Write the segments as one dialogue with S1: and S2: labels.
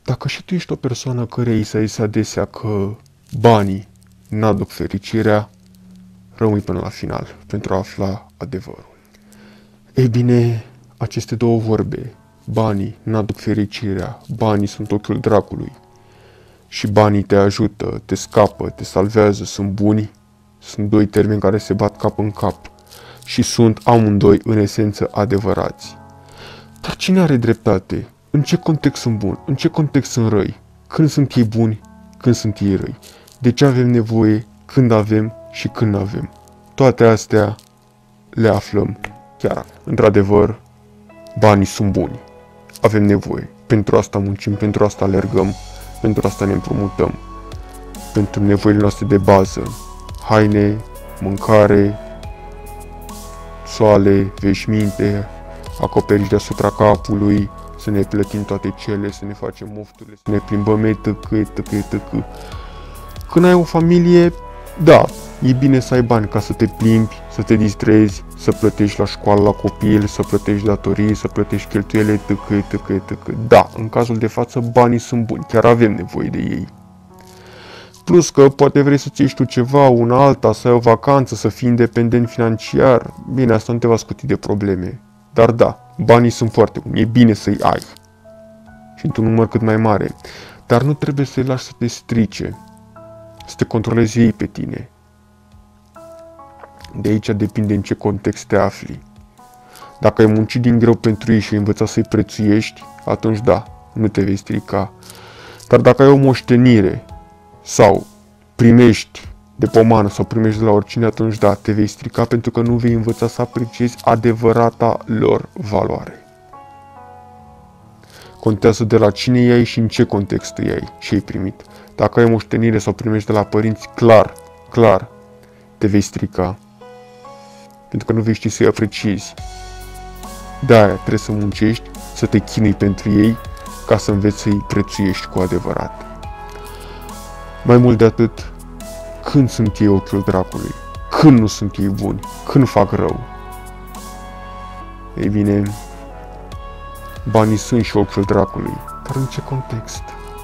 S1: Dacă și tu ești o persoană care îi se zise adesea că banii n-aduc fericirea, rămâi până la final pentru a afla adevărul. Ei bine, aceste două vorbe, banii n-aduc fericirea, banii sunt ochiul dracului și banii te ajută, te scapă, te salvează, sunt buni, sunt doi termeni care se bat cap în cap și sunt amândoi în esență adevărați. Dar cine are dreptate? În ce context sunt buni? În ce context sunt răi? Când sunt ei buni? Când sunt ei răi? De ce avem nevoie? Când avem și când avem? Toate astea le aflăm chiar acum. Într-adevăr, banii sunt buni. Avem nevoie. Pentru asta muncim, pentru asta alergăm, pentru asta ne împrumutăm. Pentru nevoile noastre de bază. Haine, mâncare, soale, veșminte, acoperiș deasupra capului, să ne plătim toate cele, să ne facem mofturile, să ne plimbăm, etc. Când ai o familie, da, e bine să ai bani ca să te plimbi, să te distrezi, să plătești la școală la copil, să plătești datorii, să plătești cheltuiele, etc. Da, în cazul de față, banii sunt buni, chiar avem nevoie de ei. Plus că poate vrei să-ți iei tu ceva, una alta, să ai o vacanță, să fii independent financiar. Bine, asta nu te va scuti de probleme. Dar da, banii sunt foarte buni, e bine să-i ai. Și într-un număr cât mai mare. Dar nu trebuie să-i lași să te strice, să te controlezi ei pe tine. De aici depinde în ce context te afli. Dacă ai muncit din greu pentru ei și ai învățat să-i prețuiești, atunci da, nu te vei strica. Dar dacă ai o moștenire sau primești de pomană sau primești de la oricine, atunci da, te vei strica pentru că nu vei învăța să apreciezi adevărata lor valoare. Contează de la cine i-ai și în ce context i-ai și ai primit. Dacă ai moștenire sau primești de la părinți, clar, te vei strica. Pentru că nu vei ști să-i apreciezi. De-aia trebuie să muncești, să te chinui pentru ei, ca să înveți să-i prețuiești cu adevărat. Mai mult de atât, când sunt ei ochiul dracului? Când nu sunt ei buni? Când fac rău? Ei bine, banii sunt și ochiul dracului, dar în ce context?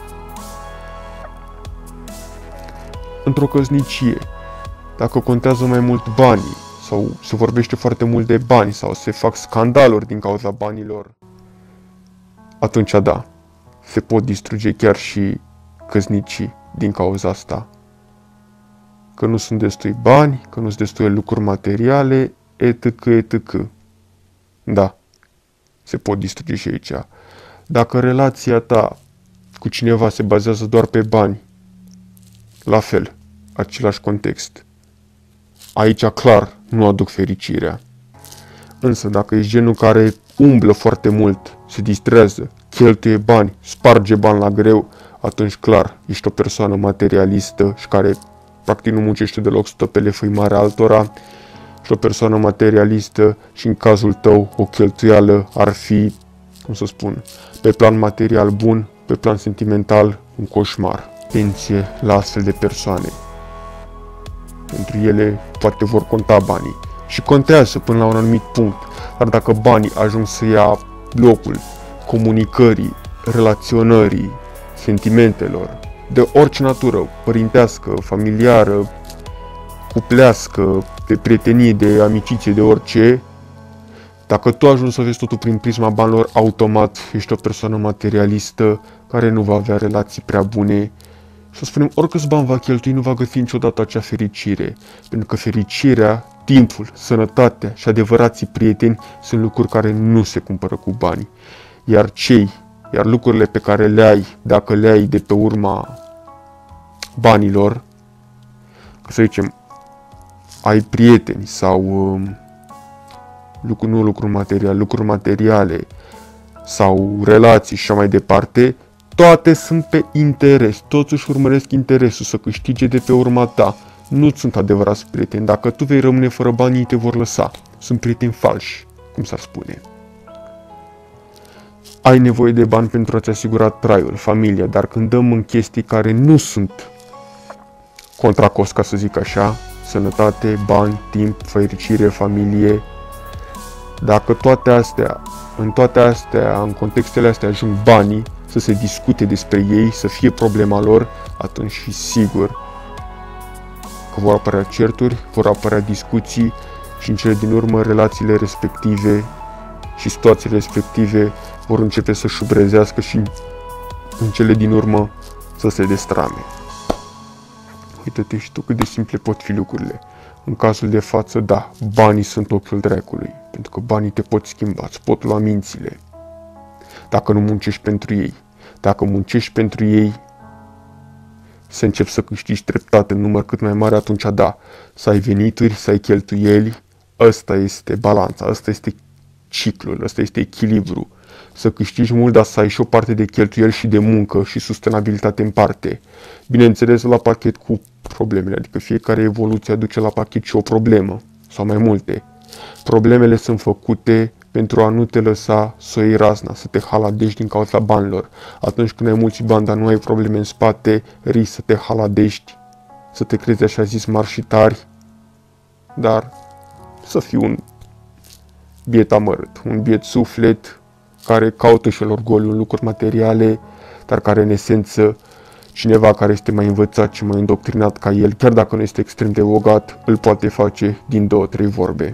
S1: Într-o căsnicie, dacă contează mai mult banii, sau se vorbește foarte mult de bani, sau se fac scandaluri din cauza banilor, atunci da, se pot distruge chiar și căsnicii din cauza asta. Că nu sunt destui bani, că nu sunt destui lucruri materiale, etc. Da, se pot distruge și aici. Dacă relația ta cu cineva se bazează doar pe bani, la fel, același context. Aici clar nu aduc fericirea. Însă dacă ești genul care umblă foarte mult, se distrează, cheltuie bani, sparge bani la greu, atunci clar ești o persoană materialistă și care practic nu muncește deloc, stă pe lefăimarea altora. Și o persoană materialistă și în cazul tău o cheltuială ar fi, cum să spun, pe plan material bun, pe plan sentimental un coșmar. Atenție la astfel de persoane. Pentru ele poate vor conta banii. Și contează până la un anumit punct. Dar dacă banii ajung să ia locul comunicării, relaționării, sentimentelor, de orice natură, părintească, familiară, cuplească, de prietenie, de amiciție, de orice, dacă tu ajungi să vezi totul prin prisma banilor, automat ești o persoană materialistă care nu va avea relații prea bune. Să spunem, oricâți bani va cheltui, nu va găsi niciodată acea fericire. Pentru că fericirea, timpul, sănătatea și adevărații prieteni sunt lucruri care nu se cumpără cu bani. Iar lucrurile pe care le ai, dacă le ai de pe urma banilor, să zicem, ai prieteni sau lucruri materiale sau relații și așa mai departe, toate sunt pe interes, toți își urmăresc interesul să câștige de pe urma ta. Nu sunt adevărați prieteni, dacă tu vei rămâne fără bani, ei te vor lăsa. Sunt prieteni falși, cum s-ar spune. Ai nevoie de bani pentru a-ți asigura traiul, familia, dar când dăm în chestii care nu sunt contra cost, ca să zic așa, sănătate, bani, timp, fericire, familie, Dacă în contextele astea ajung banii, să se discute despre ei, să fie problema lor, atunci fi sigur că vor apărea certuri, vor apărea discuții și în cele din urmă relațiile respective și situațiile respective vor începe să șubrezească și în cele din urmă să se destrame. Uită-te și tu cât de simple pot fi lucrurile. În cazul de față, da, banii sunt ochiul dracului, pentru că banii te pot schimba, îți pot lua mințile. Dacă nu muncești pentru ei. Dacă muncești pentru ei, să începi să câștigi treptat în număr cât mai mare, atunci da, să ai venituri, să ai cheltuieli, ăsta este balanța, ăsta este ciclul, ăsta este echilibru. Să câștigi mult, dar să ai și o parte de cheltuieli și de muncă și sustenabilitate în parte. Bineînțeles, la pachet cu problemele, adică fiecare evoluție aduce la pachet și o problemă, sau mai multe. Problemele sunt făcute pentru a nu te lăsa să o iei razna, să te haladești din cauza banilor. Atunci când ai mulți bani, dar nu ai probleme în spate, risci să te haladești, să te crezi așa zis mari și tari, dar să fii un biet amărât, un biet suflet care caută și el orgoliu în lucruri materiale, dar care în esență cineva care este mai învățat și mai îndoctrinat ca el, chiar dacă nu este extrem de bogat, îl poate face din 2-3 vorbe.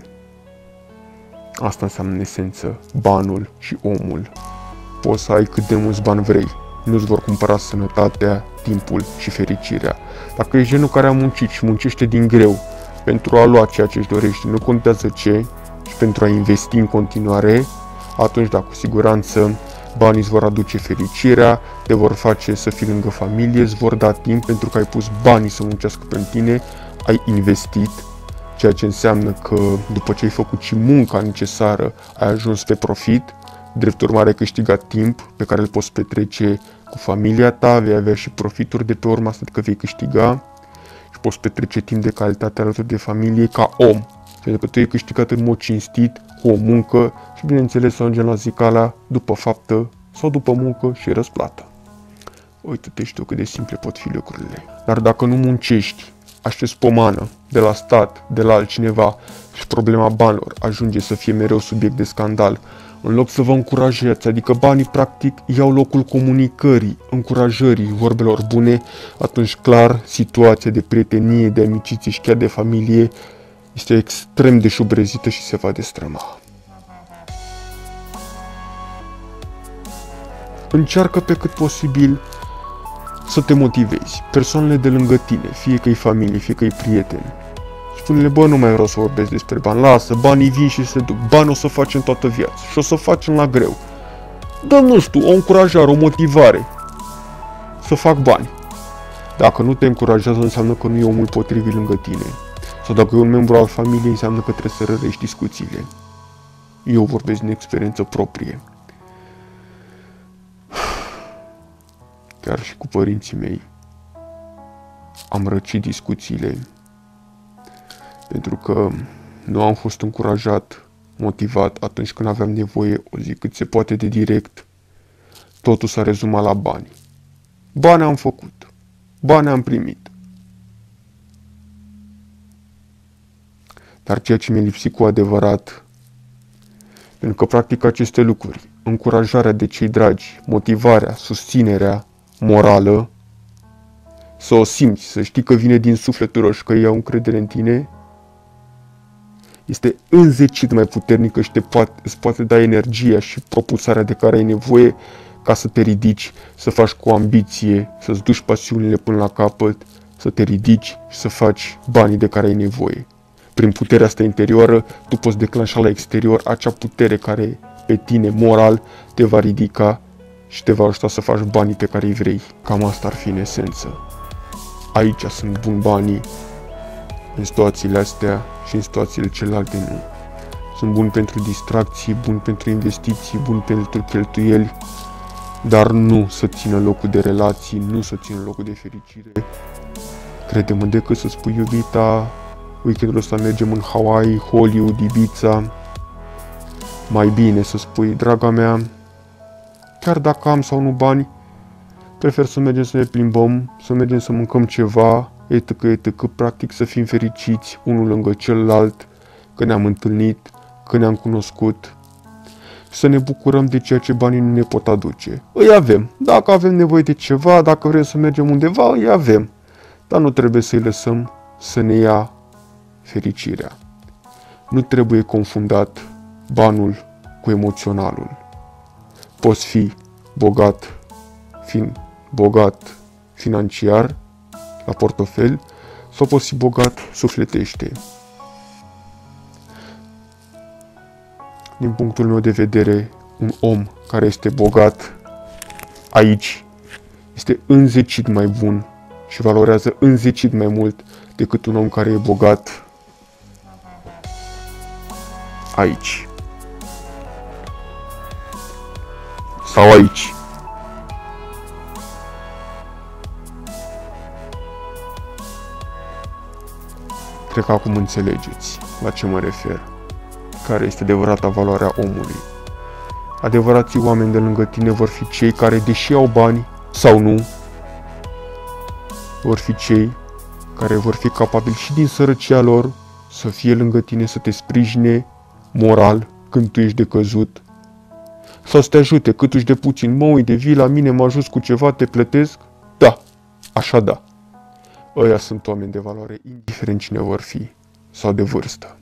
S1: Asta înseamnă în esență banul și omul. Poți să ai cât de mulți bani vrei, nu-ți vor cumpăra sănătatea, timpul și fericirea. Dacă ești genul care a muncit și muncește din greu pentru a lua ceea ce își dorește, nu contează ce, și pentru a investi în continuare, atunci da, cu siguranță banii îți vor aduce fericirea, te vor face să fii lângă familie, îți vor da timp pentru că ai pus banii să muncească pentru tine, ai investit, ceea ce înseamnă că după ce ai făcut și munca necesară, ai ajuns pe profit, drept urmare ai câștigat timp pe care îl poți petrece cu familia ta, vei avea și profituri de pe urma asta, adică vei câștiga și poți petrece timp de calitate alături de familie ca om, pentru că tu ai câștigat în mod cinstit, cu o muncă și bineînțeles să ajungem la zicala după faptă sau după muncă și răsplată. Uite-te și tu cât de simple pot fi lucrurile. Dar dacă nu muncești, aștepți pomană de la stat, de la altcineva și problema banilor ajunge să fie mereu subiect de scandal, în loc să vă încurajați, adică banii practic iau locul comunicării, încurajării, vorbelor bune, atunci clar situația de prietenie, de amiciție și chiar de familie este extrem de șubrezită și se va destrăma. Încearcă pe cât posibil să te motivezi. Persoanele de lângă tine, fie că e familie, fie că e prieteni, spune-le, bă, nu mai vreau să vorbesc despre bani, lasă, banii vin și se duc, bani o să facem toată viața și o să facem la greu. Dar nu știu, o încurajare, o motivare să fac bani. Dacă nu te încurajează, înseamnă că nu e omul potrivit lângă tine. Sau dacă e un membru al familiei, înseamnă că trebuie să rărești discuțiile. Eu vorbesc din experiență proprie. Chiar și cu părinții mei am răcit discuțiile pentru că nu am fost încurajat, motivat atunci când aveam nevoie, o zi cât se poate de direct. Totul s-a rezumat la bani. Bani am făcut, bani am primit. Dar ceea ce mi-a lipsit cu adevărat, pentru că practic aceste lucruri, încurajarea de cei dragi, motivarea, susținerea morală, să o simți, să știi că vine din sufletul tău și că ei au încredere în tine, este înzecit mai puternică și îți poate da energia și propulsarea de care ai nevoie ca să te ridici, să faci cu ambiție, să-ți duci pasiunile până la capăt, să te ridici și să faci banii de care ai nevoie. Prin puterea asta interioară, tu poți declanșa la exterior acea putere care pe tine, moral, te va ridica și te va ajuta să faci banii pe care îi vrei. Cam asta ar fi în esență. Aici sunt buni banii, în situațiile astea și în situațiile celelalte nu. Sunt buni pentru distracții, buni pentru investiții, buni pentru cheltuieli, dar nu să țină locul de relații, nu să țină locul de fericire. Crede-mă, decât să spui iubita, weekendul ăsta mergem în Hawaii, Hollywood, Ibiza, mai bine să spui, draga mea, chiar dacă am sau nu bani, prefer să mergem să ne plimbăm, să mergem să mâncăm ceva, etc., practic să fim fericiți unul lângă celălalt, că ne-am întâlnit, când ne-am cunoscut, să ne bucurăm de ceea ce banii nu ne pot aduce. Îi avem. Dacă avem nevoie de ceva, dacă vrem să mergem undeva, îi avem. Dar nu trebuie să-i lăsăm să ne ia fericirea. Nu trebuie confundat banul cu emoționalul. Poți fi bogat financiar, la portofel, sau poți fi bogat sufletește. Din punctul meu de vedere, un om care este bogat aici este înzecit mai bun și valorează înzecit mai mult decât un om care e bogat aici. Sau aici. Cred că acum înțelegeți la ce mă refer. Care este adevărata valoarea omului. Adevărații oameni de lângă tine vor fi cei care, deși au bani sau nu, vor fi cei care vor fi capabili și din sărăcia lor să fie lângă tine, să te sprijine moral când tu ești decăzut, sau să te ajute câtuși de puțin. Mă, uite, vii la mine, mă ajuți cu ceva, te plătesc? Da, așa da. Ăia sunt oameni de valoare, indiferent cine vor fi, sau de vârstă.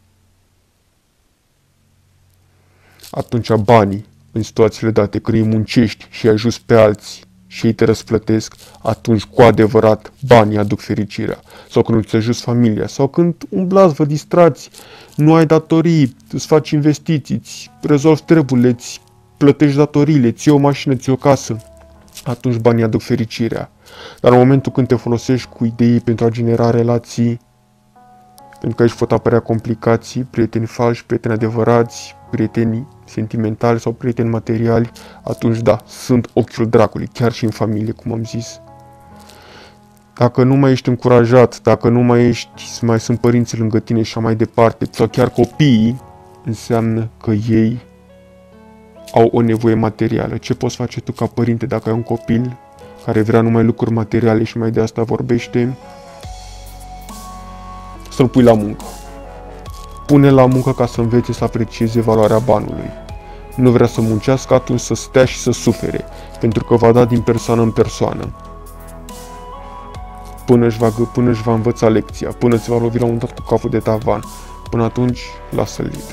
S1: Atunci banii, în situațiile date, când îi muncești și îi ajuți pe alții și ei te răsplătesc, atunci cu adevărat banii aduc fericirea. Sau când îți ajuți familia, sau când umblați, vă distrați, nu ai datorii, îți faci investiții, îți rezolvi treburile, îți plătești datoriile, îți iei o mașină, îți iei o casă, atunci banii aduc fericirea. Dar în momentul când te folosești cu idei pentru a genera relații, pentru că aici pot apărea complicații, prieteni falși, prieteni adevărați, prieteni sentimentali sau prieteni materiali, atunci da, sunt ochiul dracului, chiar și în familie, cum am zis. Dacă nu mai ești încurajat, dacă nu mai sunt părinții lângă tine și așa mai departe, sau chiar copiii, înseamnă că ei au o nevoie materială. Ce poți face tu ca părinte dacă ai un copil care vrea numai lucruri materiale și mai de asta vorbește? Să-l pui la muncă. Pune la muncă ca să învețe să aprecieze valoarea banului. Nu vrea să muncească, atunci să stea și să sufere, pentru că va da din persoană în persoană. Până își va învăța lecția, până se va lovi la un dat cu capul de tavan. Până atunci, lasă-l liber.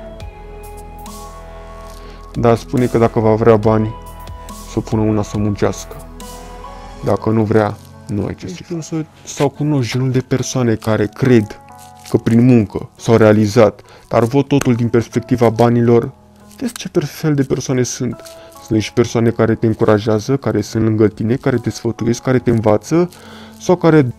S1: Dar spune că dacă va vrea bani, să pună una să muncească. Dacă nu vrea, nu ai ce să faci. Sau cunoști genul de persoane care cred că prin muncă s-au realizat, dar văd totul din perspectiva banilor. Vezi ce fel de persoane sunt. Sunt și persoane care te încurajează, care sunt lângă tine, care te sfătuiesc, care te învață, sau care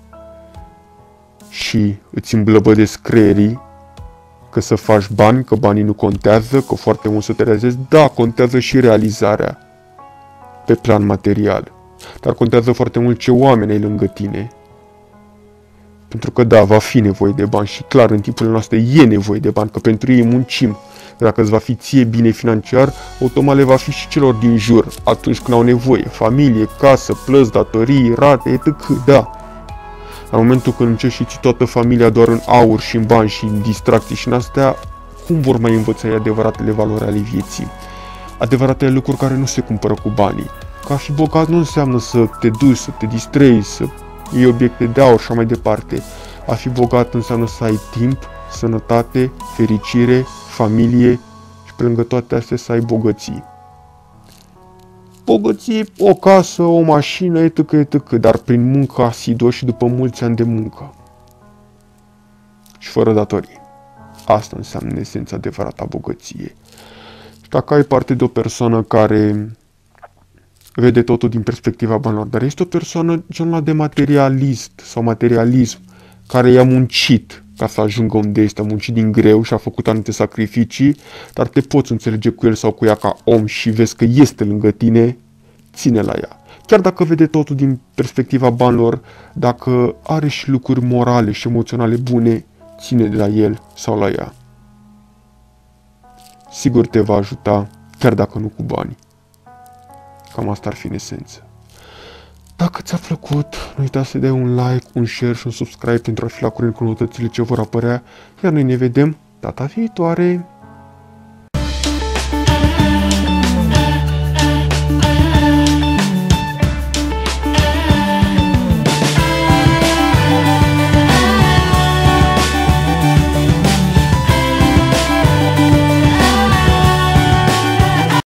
S1: și îți îmblăbădesc creierii că să faci bani, că banii nu contează, că foarte mult să te realizezi. Da, contează și realizarea pe plan material, dar contează foarte mult ce oameni ai lângă tine. Pentru că da, va fi nevoie de bani și clar în timpurile noastre e nevoie de bani, că pentru ei muncim. Dacă îți va fi ție bine financiar, automat le va fi și celor din jur atunci când au nevoie. Familie, casă, plăți, datorii, rate, etc. Da. În momentul când încerci și ții toată familia doar în aur și în bani și în distracții și în astea, cum vor mai învăța ei adevăratele valori ale vieții? Adevăratele lucruri care nu se cumpără cu banii. Că a fi bogat nu înseamnă să te duci, să te distrezi, să iei obiecte de aur și așa mai departe. A fi bogat înseamnă să ai timp, sănătate, fericire, familie și pe lângă toate astea să ai bogății. Bogății, o casă, o mașină, etc., etc., dar prin muncă asiduă și după mulți ani de muncă. Și fără datorii. Asta înseamnă esența adevărată a bogăției. Și dacă ai parte de o persoană care vede totul din perspectiva banilor, dar este o persoană genul de materialist sau materialism, care i-a muncit ca să ajungă unde este, a muncit din greu și a făcut anumite sacrificii, dar te poți înțelege cu el sau cu ea ca om și vezi că este lângă tine, ține la ea. Chiar dacă vede totul din perspectiva banilor, dacă are și lucruri morale și emoționale bune, ține de la el sau la ea. Sigur te va ajuta, chiar dacă nu cu bani. Cam asta ar fi în esență. Dacă ți-a plăcut, nu uita să dai un like, un share și un subscribe pentru a fi la curent cu noutățile ce vor apărea, iar noi ne vedem data viitoare!